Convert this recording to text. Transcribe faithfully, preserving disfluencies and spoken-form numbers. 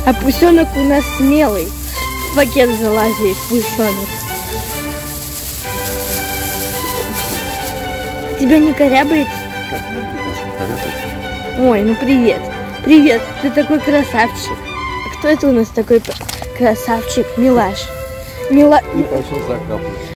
А пусенок у нас смелый. В пакет залазит пусенок. Тебя не корябает? Ой, ну привет. Привет, ты такой красавчик. А кто это у нас такой красавчик? Милаш. Мила... И пошел закапывать.